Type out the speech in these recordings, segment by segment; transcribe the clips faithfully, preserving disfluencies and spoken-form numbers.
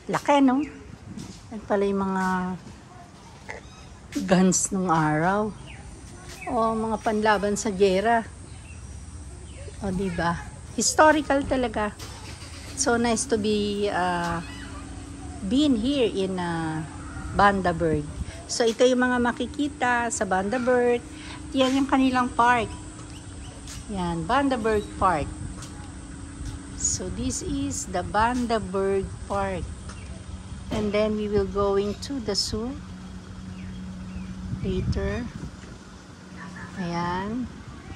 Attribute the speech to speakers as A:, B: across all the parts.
A: Laki, no? Yan pala yung mga guns nung araw. O mga panlaban sa gera. O, diba? Historical talaga. So nice to be uh, being here in uh, Bundaberg. So ito yung mga makikita sa Bundaberg. Yan yung kanilang park. Yan, Bundaberg Park. So this is the Bundaberg Park. And then we will going to the zoo later. Ayan.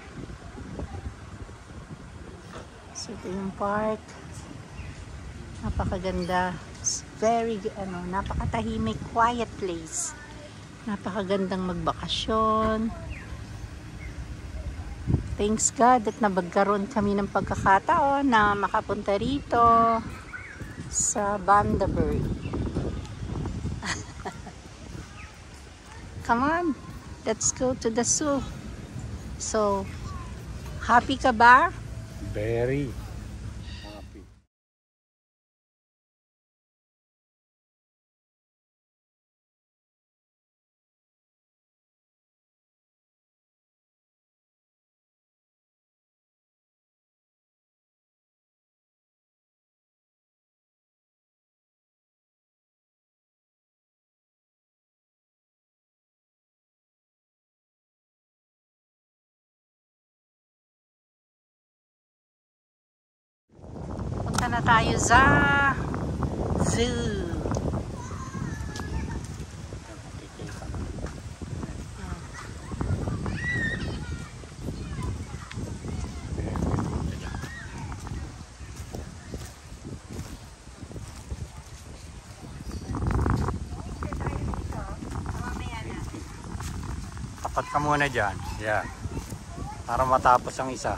A: So ito yung park. Napakaganda. It's very, ano, napakatahimik, quiet place. Napakagandang magbakasyon. Thanks God at nabagkaroon kami ng pagkakataon na makapunta rito sa Bundaberg. Come on, let's go to the zoo. So, happy ka ba?
B: Very happy.
A: Punta na tayo sa zoo.
B: Tapat ka muna dyan. Yan. Para matapos ang isa.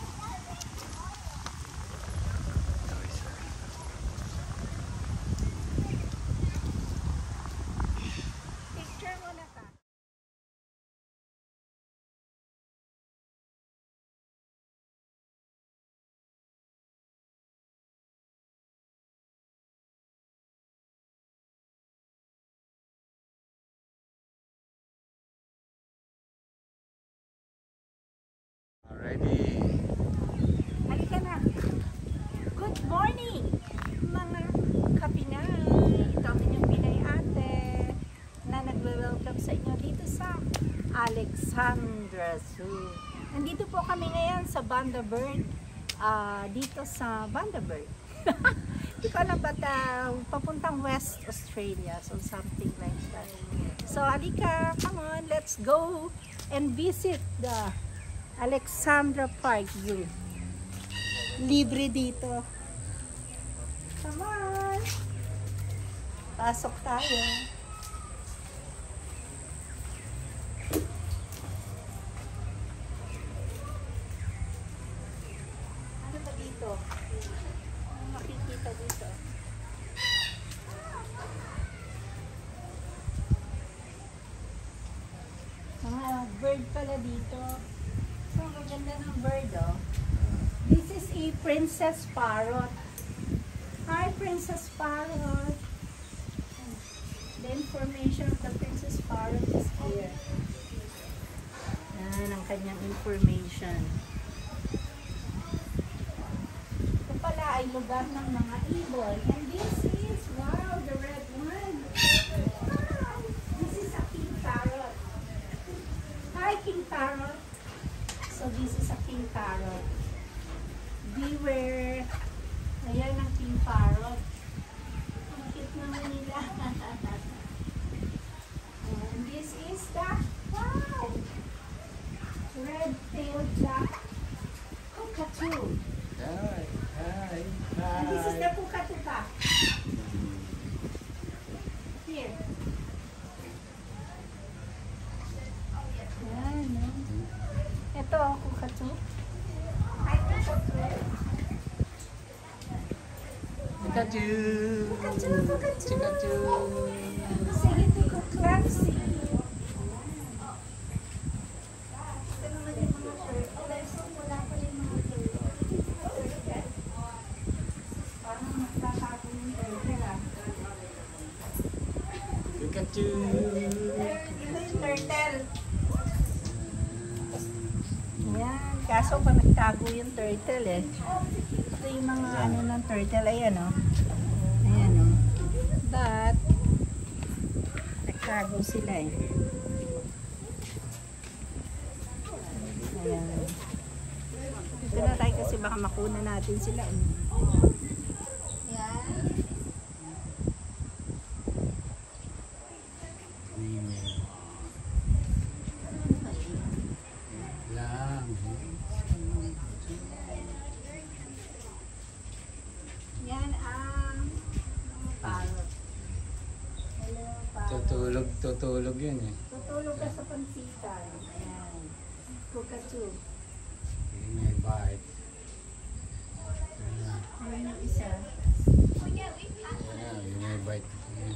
B: Ready?
A: Halika na. Good morning, mga kapinay. Ito ang inyong Pinay ate na nagwe-welcome sa inyo dito sa Alexandra Zoo. Nandito po kami ngayon sa Bundaberg. Uh, dito sa Bundaberg. Hindi ko alam ba't uh, papuntang West Australia. So something like that. So halika, come on, let's go and visit the Alexandra Park Zoo. Libre dito. Come on. Pasok tayo. Ano ba dito? Ano makikita dito? Mga bird pala dito. So, ang ganda ng bird, oh. This is a princess parrot. Hi, princess parrot. The information of the princess parrot is here. Yan ang kanyang information. Ito pala ay lugar ng mga ibon. And this is, wow, the red one. Wow, this is a king parrot. Hi, king parrot. So this is a king parrot. Beware. Ayan ang king parrot. Ang cute naman nila. And this is the, wow, red-tailed black cockatoo.
B: Hi, hi,
A: And this is the cockatoo pa. Here. Ayan, no? Ito ang cockatoo. Hi, cockatoo.
B: Pikachu!
A: Cockatoo, cockatoo.
B: Pikachu!
A: Say it to Clancy. Parang nagtatago yung burger, ah. Ayan. Kaso pa nagtago yung turtle eh. Ito yung mga ano ng turtle. Ayan o. Oh. Ayan o. Oh. But, nagtago sila eh. Ayan. Ito na tayo kasi baka makuna natin sila. Ayan. Yan ang parrot. Hello, parrot.
B: Tutulog, tutulog yun eh.
A: Tutulog ka sa pansitan. Ayan. Cockatoo.
B: May bite.
A: Ayan yung isa.
B: Ayan, yung may bite. Ayan.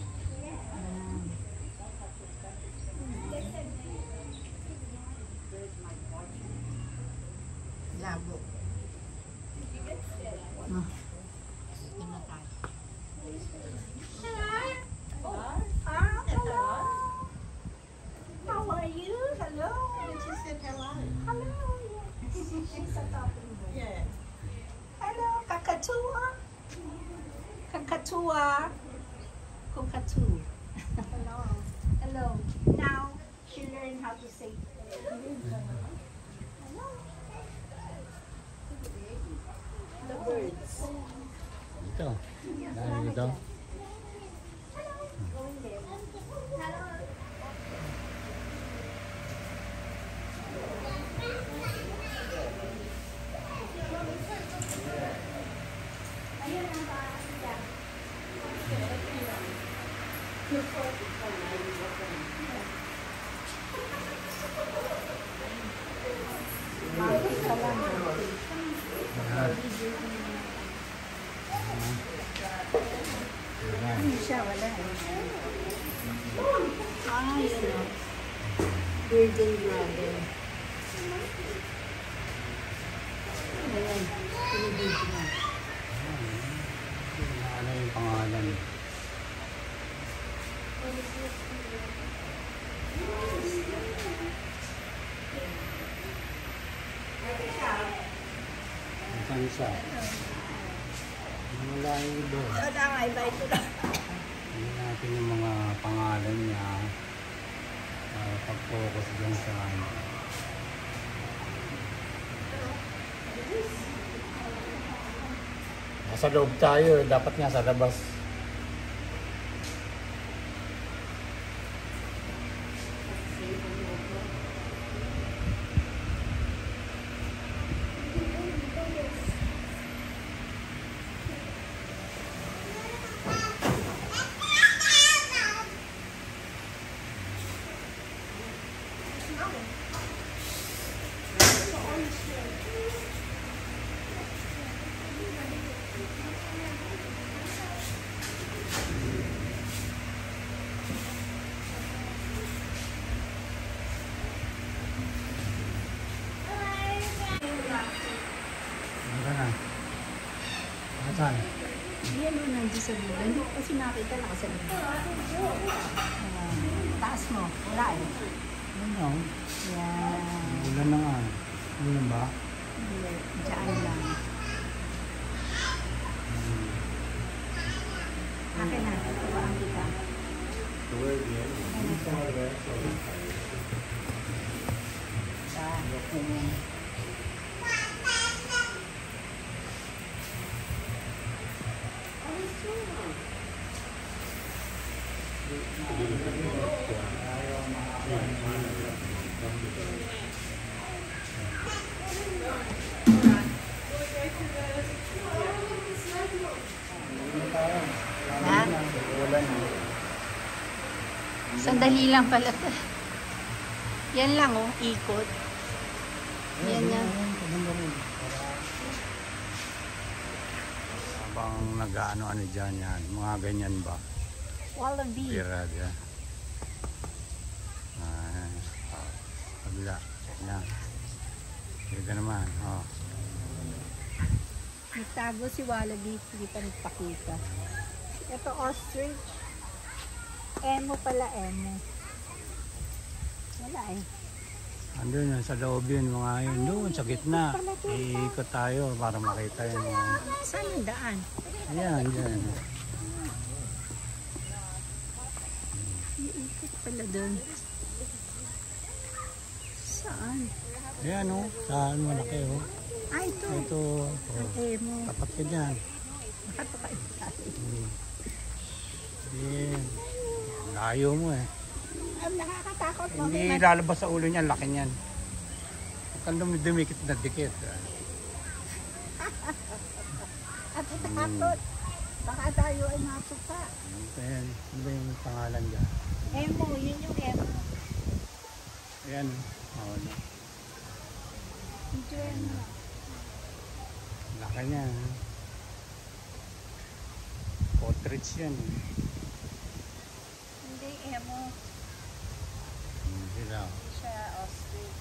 A: Labo. Ah. Ah, hello. How are you? Hello.
C: She said hello.
A: Hello. She's a talking bird.
C: Yeah.
A: Hello, kakatua. Kakatua. Cockatoo. Hello. Hello. Now she learned how to say hello. The birds.
B: Dito. Dahil dito.
A: Going there. Hello. Ayun ang paa. Bakit ka lang?
B: Ayan.
A: Hindi siya, wala. Ah, yun o. Virgin brother. Ayan, pinibigyan na.
B: Ano yung pangalan? Saan siya? Wala yung iba.
A: Wala nga, iba ito lang.
B: Hindi natin yung mga pangalan niya. Uh, pag-focus dyan sa ano. Nasa loob tayo, dapat nga sa labas. Ano na? Saan?
A: Yan o, nandiyo sa bulan. Hindi ko kasi nakita nakasalit. Uh, taas mo, wala eh.
B: Ano?
A: Yan.
B: Ulan na nga. Ulan ba?
A: Hindi, dyan lang. Akin na, tuwaan kita. Yan. Yan. Sandali lang pala. Yan lang oh, ikot. Yan yan.
B: Habang nag-ano-ano dyan yan, mga ganyan ba?
A: Wallaby.
B: Pirad yan. Ay, oh, kabila. Yan. Kaya naman, oh.
A: Nagtago si Wallaby, hindi pa nagpakita. Ito ostrich. Emo pala, emo. Wala eh.
B: Andun yun, sa loob yun, mga yun. Doon, sa gitna. Iikot tayo para makita yun. Mga...
A: Saan ang daan?
B: Ayan, dyan.
A: Iikot pala doon. Saan?
B: Ayan o, saan malaki o.
A: Ah, ito.
B: Ito, oh,
A: Eh mo.
B: tapat ka dyan.
A: Nakataka tayo.
B: Hmm. Ayan. Layo mo eh.
A: Ang nakakatakot mo.
B: Hindi lalabas sa ulo niya, laki niyan. Huwag kang dumikit na dikit.
A: At takot. Baka tayo ay matuka.
B: Ayan, ano ba yung pangalan dyan?
A: Emo, yun yung emo.
B: Ayan, oh, no.
A: Medyo emo.
B: Laki niya. Ha? Portraits yan. Eh.
A: Hindi emo.
B: Hindi lang.
A: Siya ostrich.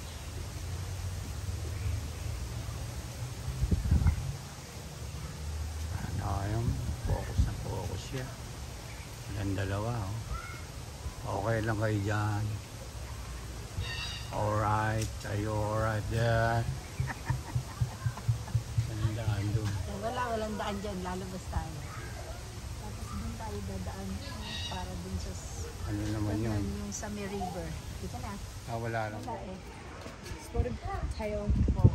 B: Ano yung focus na focus siya. Yan dalawa. Oh. Okay lang kayo dyan. Alright. Are you alright there? Ang daan doon.
A: Wala, walang daan dyan. Lalabas tayo. Tapos doon tayo dadaan para dun sa
B: Ano naman yun?
A: yung Sami River. Dito na.
B: Ah, wala lang.
A: Wala eh. Sport tayo po.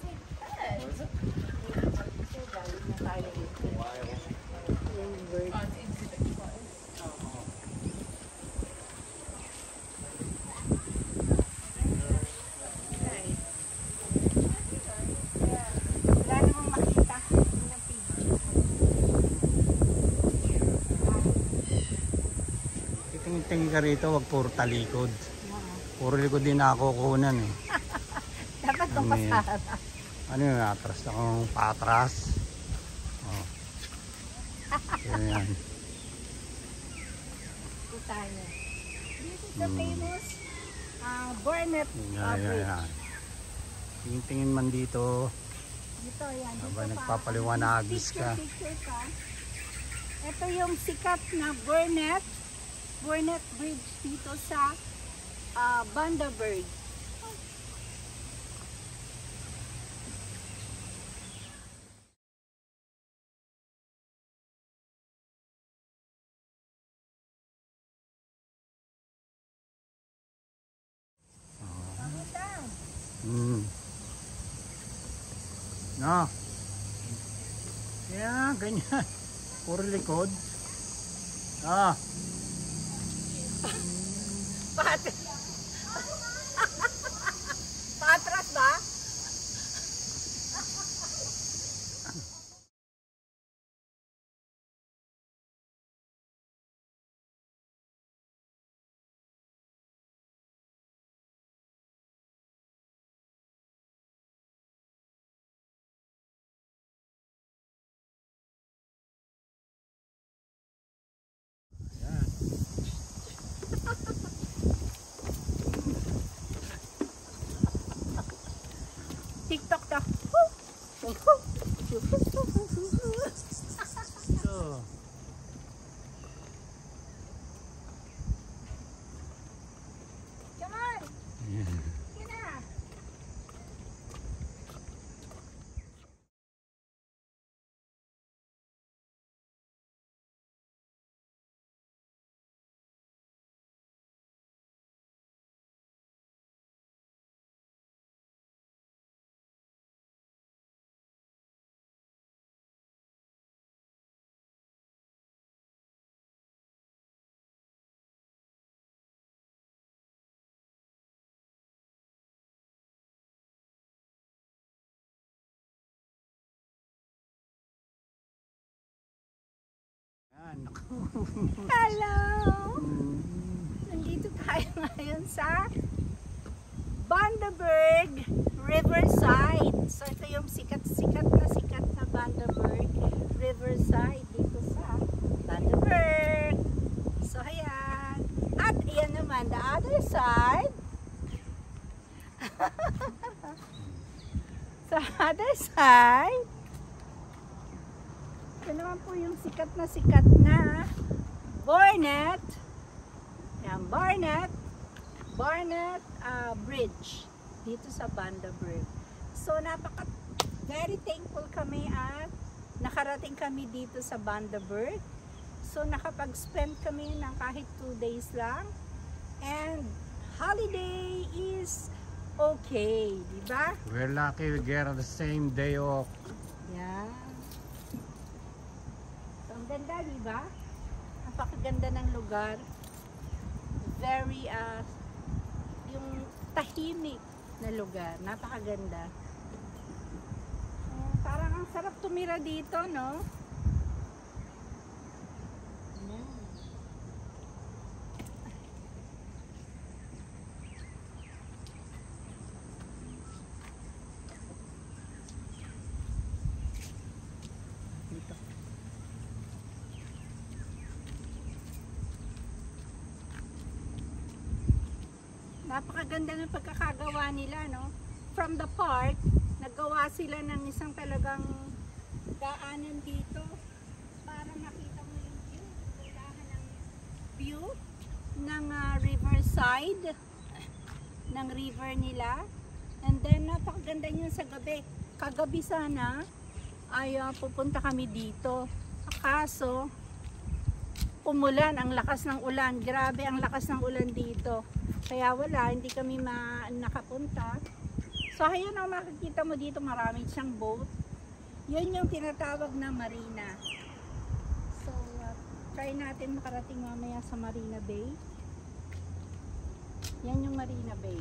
A: Galing na tayo dito. Yung bird. Ay. Wala namang makita. Yun ang picture.
B: Titingin ka rito, wag puro talikod.
A: Ah.
B: Puro likod din ako kunan eh.
A: Dapat kung
B: Ano yan?
A: pasara.
B: Ano yun, atras akong patras. Oh. Yan.
A: Ito tayo. This is the
B: Hmm.
A: famous uh, Burnett
B: Yan,
A: uh,
B: yan,
A: Bridge.
B: yan. Tingin-tingin man dito.
A: Dito yan. Dito
B: Aba,
A: pa.
B: nagpapaliwanagis ka.
A: Picture, picture ka. Ito yung sikat na Burnett. Burnett Bridge dito sa uh, Bundaberg.
B: Hmm. No. Yeah, ganyan. Puro likod. Ah.
A: Pat Patras ba?
B: Yan.
A: TikTok to.
B: Ito.
A: Come on.
B: Yan.
A: Sige na.
B: Yan.
A: Hello.
B: Hmm.
A: Nandito tayo ngayon sa Bundaberg Riverside. So ito yung sikat-sikat na sikat na Bundaberg Riverside dito sa Bundaberg. So ayan. At ayan naman the other side. Sa other side. Ito naman po yung sikat na sikat na Burnett. Yan, Burnett. Burnett uh, Bridge. dito sa Bundaberg. So napaka very thankful kami at nakarating kami dito sa Bundaberg. So nakapag-spend kami ng kahit two days lang. And holiday is okay, di ba?
B: We're lucky we get the same day off.
A: Yeah. So, ang ganda, di ba? Napakaganda ng lugar. Very, uh, yung tahimik na lugar. Napakaganda. Uh, parang ang sarap tumira dito, no? Yeah. Dito. Napakaganda ng pagkakagawa nila, no? From the park, naggawa sila ng isang talagang daanan dito para makita mo yung view, kailangan ng view ng uh, riverside ng river nila. And then napakaganda yun sa gabi. Kagabi sana ay uh, pupunta kami dito. Kaso umulan, ang lakas ng ulan. Grabe ang lakas ng ulan dito. Kaya wala, hindi kami ma nakapunta. So ayun ang makikita mo dito, marami siyang boat. Yun yung tinatawag na marina. So uh, try natin makarating mamaya sa Marina Bay. Yan yung Marina Bay.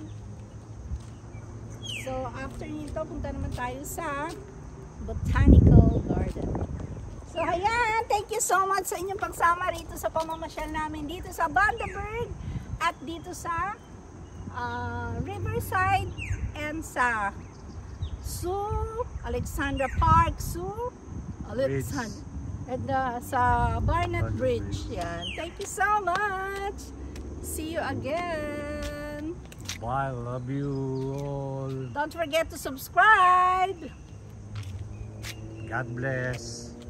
A: So after nito, punta naman tayo sa Botanical Garden. So ayan, thank you so much sa inyong pagsama rito sa pamamasyal namin dito sa Bundaberg at dito sa uh, Riverside and sa Zoo, Alexandra Park Zoo, Alexandra, and uh, sa Barnett Bridge. Yan. Thank you so much. See you again.
B: Bye, love you all.
A: Don't forget to subscribe.
B: God bless.